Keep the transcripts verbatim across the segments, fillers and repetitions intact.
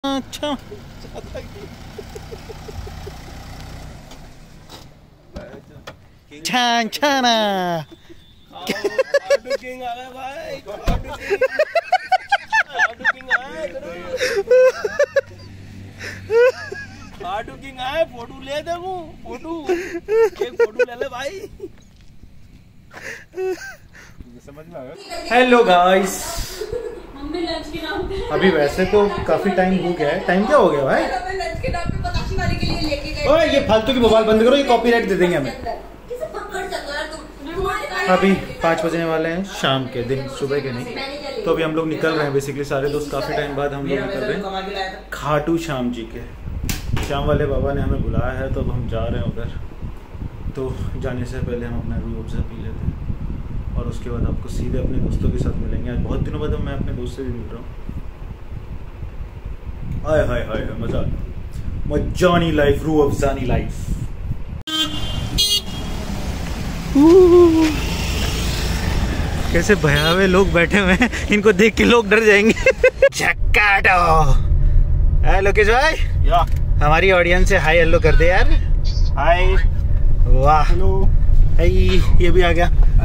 अच्छा छान छाना फोटो ले दे फोटो एक फोटो ले ले भाई। समझ में आ गया। हेलो गाइस, अभी वैसे तो काफी टाइम हो गया है। टाइम क्या हो गया भाई? ओए ये फालतू की मोबाइल बंद करो, ये कॉपीराइट दे देंगे हमें। अभी पाँच बजने वाले हैं शाम के, दिन सुबह के नहीं। तो अभी हम लोग निकल रहे हैं बेसिकली सारे दोस्त, काफी टाइम बाद हम लोग निकल रहे हैं खाटू श्याम जी के। श्याम वाले बाबा ने हमें बुलाया है तो अब हम जा रहे हैं उधर। तो जाने से पहले हम अपना रूह अफ़ज़ा पी लेते हैं और उसके बाद आपको सीधे अपने दोस्तों के साथ मिलेंगे। आज बहुत दिनों बाद मैं अपने दोस्त से भी मिल रहा हूँ। हाय हाय हाय मजा मजानी लाइफ, रूह अफ़ज़ानी लाइफ। कैसे भयावे लोग बैठे हुए हैं, इनको देख के लोग डर जाएंगे। हाय लोकेश भाई, या हमारी ऑडियंस से हाय हेलो कर दे यार। हाय, वाह हेलो। हाय, ये भी आ गया।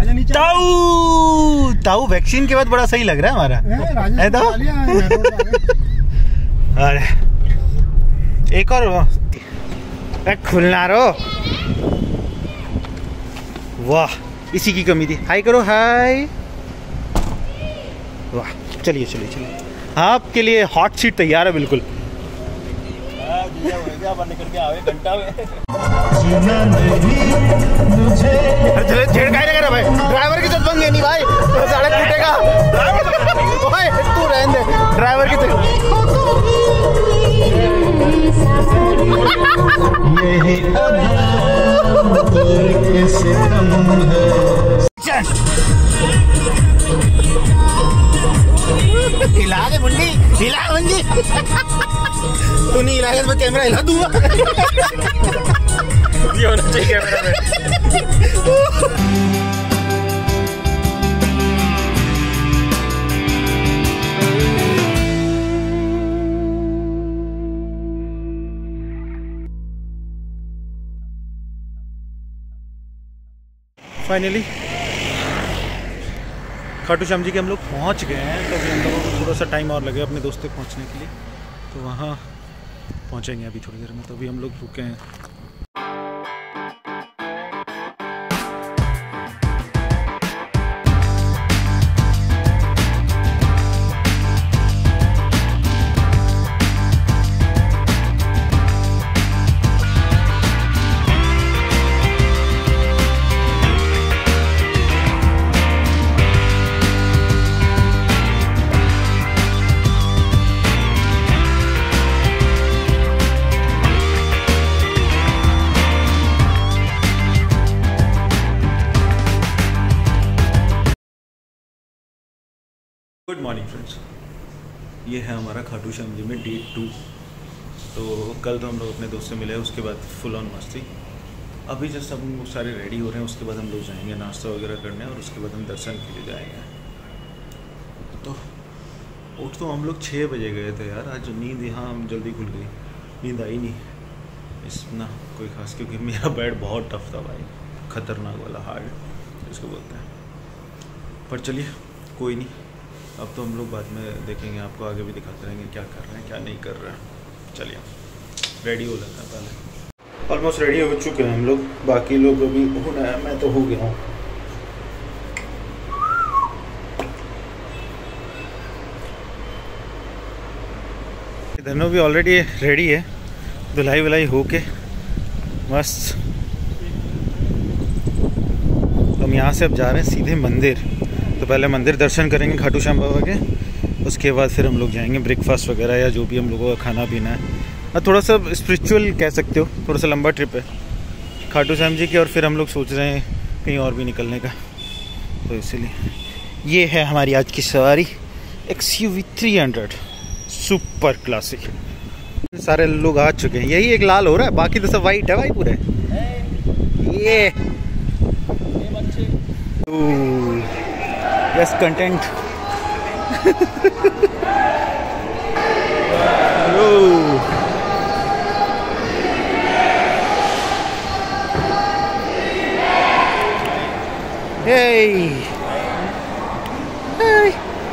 ताऊ ताऊ वैक्सीन के बाद बड़ा सही लग रहा है हमारा, है तो? अरे एक और खुलना रो, वाह इसी की कमी थी। हाय करो, हाय। वाह चलिए चलिए चलिए, आपके लिए हॉट सीट तैयार है बिल्कुल। छेड़ का लगा भाई, ड्राइवर की जब नहीं भाई तो सड़क टूटेगा। भाई तू रहने दे, ड्राइवर की हिला दे मुंडी, हिला मुंडी। तू नहीं हिलाएगा तो मैं कैमरा हिला दूंगा। ये होना चाहिए कैमरा में। फाइनली खाटू श्याम जी के हम लोग पहुंच गए हैं। तो अभी हम लोगों को थोड़ा सा टाइम और लगेगा अपने दोस्त तक पहुंचने के लिए, तो वहाँ पहुंचेंगे अभी थोड़ी देर में। तो अभी हम लोग रुके हैं। गुड मॉर्निंग फ्रेंड्स, ये है हमारा खाटू श्याम जी में डे टू। तो कल तो हम लोग अपने दोस्त से मिले, उसके बाद फुल ऑन मस्ती। अभी जस्ट हम लोग सारे रेडी हो रहे हैं, उसके बाद हम लोग जाएंगे नाश्ता वगैरह करने और उसके बाद हम दर्शन के लिए जाएंगे। तो उठ तो हम लोग छः बजे गए थे यार। आज नींद यहाँ हम जल्दी खुल गई, नींद आई नहीं इसना कोई खास, क्योंकि मेरा बेड बहुत टफ था भाई, ख़तरनाक वाला, हार्ड इसको बोलते हैं। पर चलिए कोई नहीं, अब तो हम लोग बाद में देखेंगे, आपको आगे भी दिखाते रहेंगे क्या कर रहे हैं क्या नहीं कर रहे हैं। चलिए रेडी हो लेते हैं पहले। ऑलमोस्ट रेडी हो चुके हैं हम लोग, बाकी लोग अभी होना है, मैं तो हो गया हूँ। धनो भी ऑलरेडी रेडी है, धुलाई वुलाई हो के मस्त। हम यहाँ से अब जा रहे हैं सीधे मंदिर। तो पहले मंदिर दर्शन करेंगे खाटू श्याम बाबा के, उसके बाद फिर हम लोग जाएंगे ब्रेकफास्ट वगैरह या जो भी हम लोगों का खाना पीना है। और थोड़ा सा स्पिरिचुअल कह सकते हो, थोड़ा सा लंबा ट्रिप है खाटू श्याम जी की। और फिर हम लोग सोच रहे हैं कहीं और भी निकलने का, तो इसीलिए ये है हमारी आज की सवारी, X U V three hundred super classic. सारे लोग आ चुके हैं, यही एक लाल हो रहा है, बाकी तो सब वाइट है भाई पूरे। ये यस कंटेंट। Hey. Hey.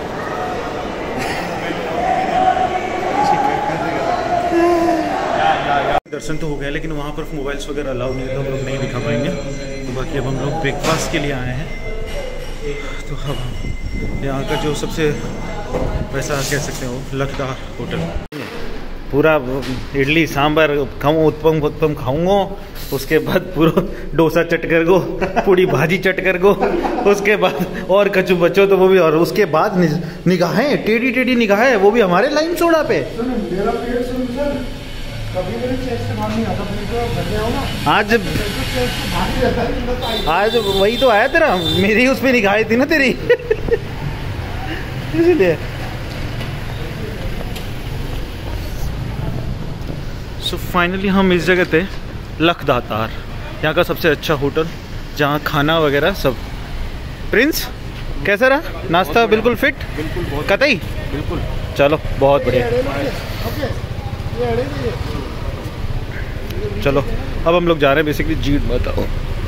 दर्शन तो हो गया, लेकिन वहाँ पर मोबाइल्स वगैरह अलाउ नहीं है, तो हम लोग नहीं दिखा पाएंगे। तो बाकी अब हम लोग ब्रेकफास्ट के लिए आए हैं। तो अब यहाँ का जो सबसे वैसा कह सकते हो लखदार होटल, पूरा इडली सांभर खाऊँ, उत्पम उत्पम खाऊंगा, उसके बाद पूरा डोसा चट कर गो, पूरी भाजी चट कर गो, उसके बाद और कचू बचो तो वो भी, और उसके बाद निगाहें टेढ़ी टेढ़ी निगाहें, वो भी हमारे लाइम सोडा पे। आज आज वही तो आया तेरा, मेरी उसमें निगाहें थी ना तेरी इसलिए। सो फाइनली हम इस जगह थे, लखदातार, यहाँ का सबसे अच्छा होटल, जहाँ खाना वगैरह सब। प्रिंस कैसा रहा नाश्ता? बिल्कुल फिट, बिल्कुल कतई, बिल्कुल। चलो बहुत बढ़िया, चलो अब हम लोग जा रहे हैं बेसिकली जीट बताओ।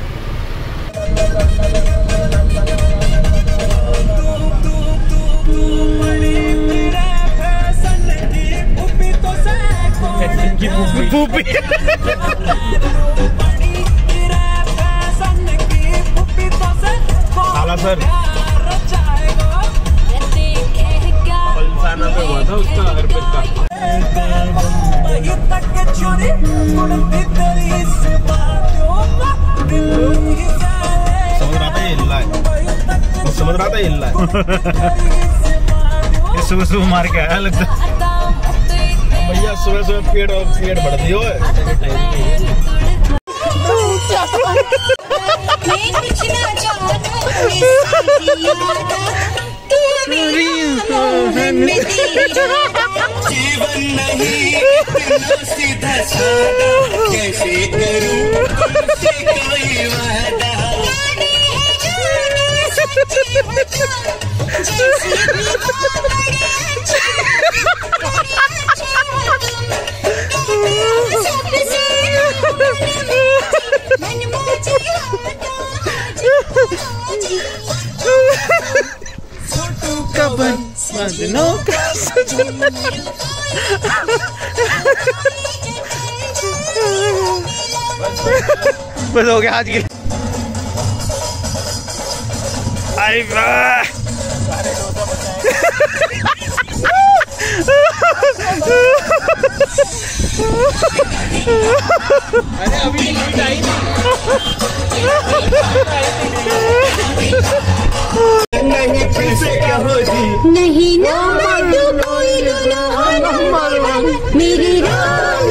साला सर पलसाना पे हुआ था उसका अर्पित का। समझ रहा था ये हिल्ला है, समझ रहा था ये हिल्ला है। ये सुबह सुबह मार के आया लगता भैया, सुबह सुबह पेड़ और पेड़ बढ़ दियो है। जीवन नहीं इतना सीधा साधा, कैसे करूं तुमसे कोई वादा। बस हो गया आज के। आई वाह अरे अभी आई नहीं फिर से कहो जी, नहीं ना मानो कोई ना मेरी Ram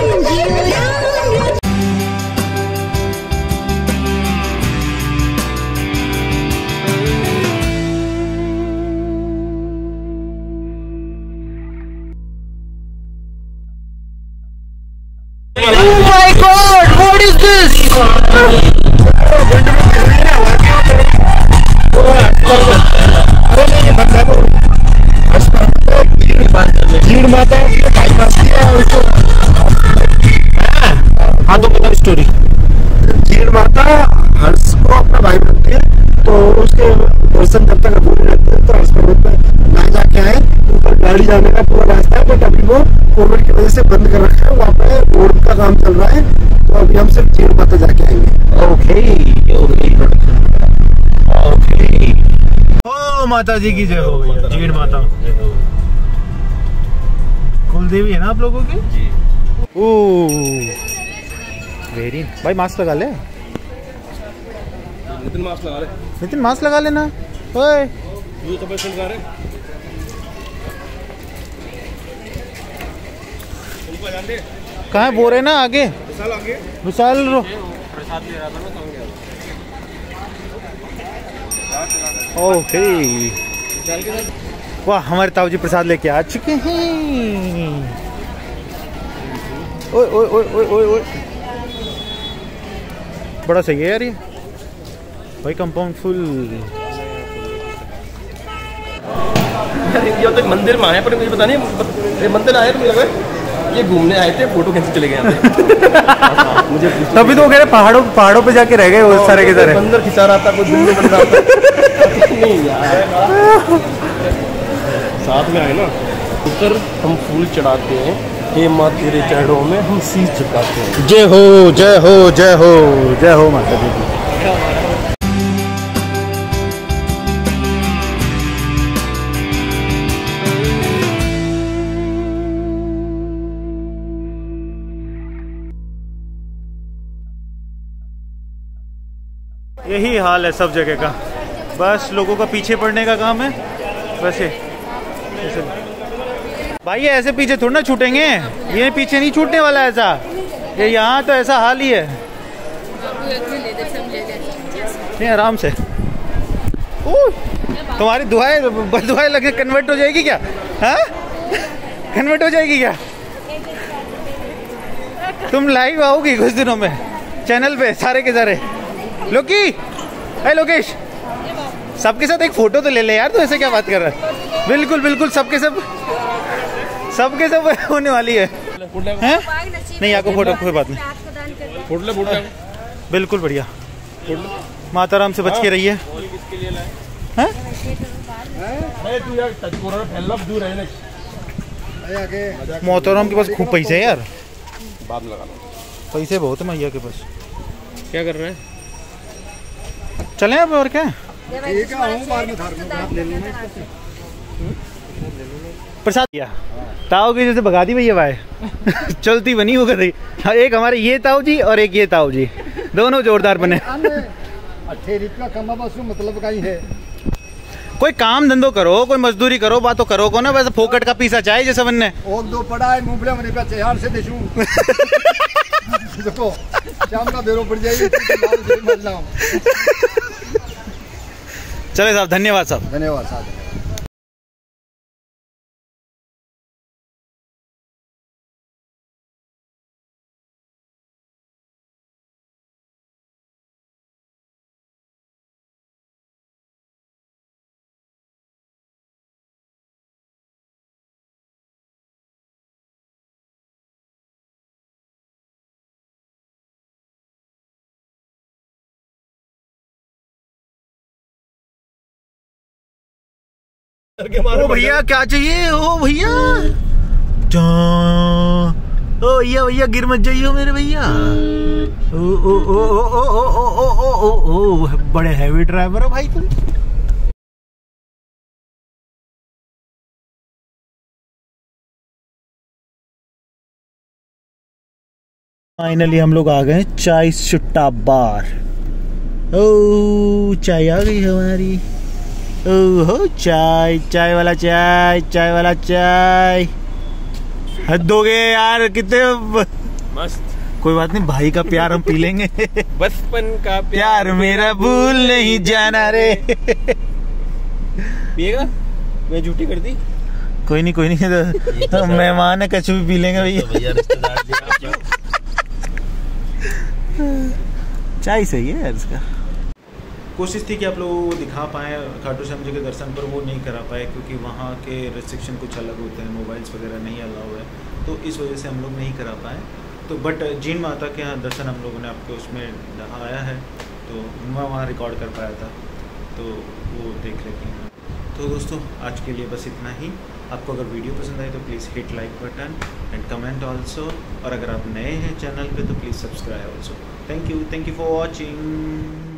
Oh my God! What is this? जीड़ माता हाँ तो बता स्टोरी। जीड़ माता हर्ष को अपना भाई बनती है, तो उसके दर्शन जब तक अधूरे रहते हैं तो हर्ष पर्वत में ना जाके आए, ऊपर गाड़ी जाने का पूरा रास्ता है, बट अभी वो कोविड की वजह से बंद कर रखा है, वहाँ पे रोड का काम चल रहा है, तो अभी हम सिर्फ जीड़ माता जाके आएंगे। ओके ओके ओ माता जी की जय हो भैया, जीड़ माता कुलदेवी है ना आप लोगों की जी। ओह वेरी, भाई मास्क लगा ले। नितिन मास्क लगा ले, नितिन मास्क लगा लेना। ओए ये तो पेशेंट जा रहे उनको जान दे कहाँ है, बोल रहे ना आगे विशाल आगे विशाल रो प्रसाद ले रहा था ना, समझ गया। ओके विशाल के साथ वाह, हमारे ताऊ जी प्रसाद लेके आ चुके हैं। ओए ओए ओए ओए ओए ओए, बड़ा सही है यार ये भाई, कंपाउंड फुल। यार ये तो मंदिर में आए पर मुझे पता नहीं, ये मंदिर आए तो मुझे लगा ये घूमने आए थे, फोटो खींच चले गए यहाँ पे। मुझे तभी तो कह रहे पहाड़ों पहाड़ों पे जाके रह गए वो सारे के सारे। बंदर खिंचा रहा था, कोई बिल्ली बन रहा था। नहीं यार साथ में आए ना, ऊपर हम फूल चढ़ाते हैं, हे माँ तेरे चरणों में हम शीश झुकाते हैं। जय हो जय हो जय हो जय हो माता दी की। यही हाल है सब जगह का, बस लोगों का पीछे पड़ने का काम है। वैसे ऐसे भाई ऐसे पीछे थोड़ा ना छूटेंगे, ये पीछे नहीं छूटने वाला ऐसा, ये यहाँ तो ऐसा हाल ही है। नहीं आराम से, तुम्हारी दुआएं बदुआएं लगे कन्वर्ट हो जाएगी क्या? हाँ कन्वर्ट हो जाएगी क्या? तुम लाइव आओगी कुछ दिनों में चैनल पे सारे के सारे। लोकी, हे लोकेश, सबके साथ एक फोटो तो ले ले यार, तू ऐसे क्या बात कर रहा है? बिल्कुल बिल्कुल सबके सब सबके सब होने वाली है, हैं? नहीं आपको फोटो कोई बात नहीं, फोटो ले फोटो बिल्कुल बढ़िया। माता राम से बच के रहिए। मोहतरम के पास खूब पैसे है यार, बाद में लगा लो, पैसे बहुत है मैया के पास। क्या कर रहे हैं? चलें अब और क्या प्रसाद दिया ताऊ की जैसे भगा दी भैया भाई। चलती बनी वो कर रही। एक हमारे ये ताऊ जी और एक ये ताऊ जी, दोनों जोरदार बने। मतलब कहीं है, कोई काम धंधो करो, कोई मजदूरी करो, बात तो करो को ना, वैसे फोकट का पीसा चाहिए जैसे बनने। और दो पड़ा है मुंबई में पे चार से देशू। देखो शाम का बेरो पड़ जाएगी। चले साहब, धन्यवाद साहब, धन्यवाद साहब। ओ भैया क्या चाहिए? ओ भैया ओ भैया भैया गिर मत जाइए मेरे भैया। ओ ओ ओ ओ ओ ओ ओ ओ ओ ओ बड़े हैवी ड्राइवर हो भाई तुम। फाइनली हम लोग आ गए चाय सुट्टा बार। ओ चाय आ गई हमारी। ओहो चाय, चाय वाला चाय, चाय वाला चाय। हद हो गए यार, कितने मस्त। कोई बात नहीं, भाई का प्यार हम पी लेंगे। बचपन का प्यार, प्यार मेरा भूल नहीं जाना रे। पिएगा? मैं झूठी कर दी। कोई नहीं कोई नहीं, तो मेहमान है, कछु भी पी लेंगे भैया। भैया रिश्तेदार चाय सही है यार इसका। कोशिश थी कि आप लोगों को दिखा पाएँ खाटू श्याम जी के दर्शन, पर वो नहीं करा पाए क्योंकि वहाँ के रिस्ट्रिक्शन कुछ अलग होते हैं, मोबाइल्स वगैरह नहीं अलाउ है, तो इस वजह से हम लोग नहीं करा पाए। तो बट जीन माता के यहाँ दर्शन हम लोगों ने आपको उसमें दिखाया है, तो मैं वहाँ रिकॉर्ड कर पाया था, तो वो देख लेते हैं। तो दोस्तों आज के लिए बस इतना ही। आपको अगर वीडियो पसंद आए तो please hit like button and comment also, और अगर आप नए हैं चैनल पे तो please subscribe also. Thank you thank you for watching.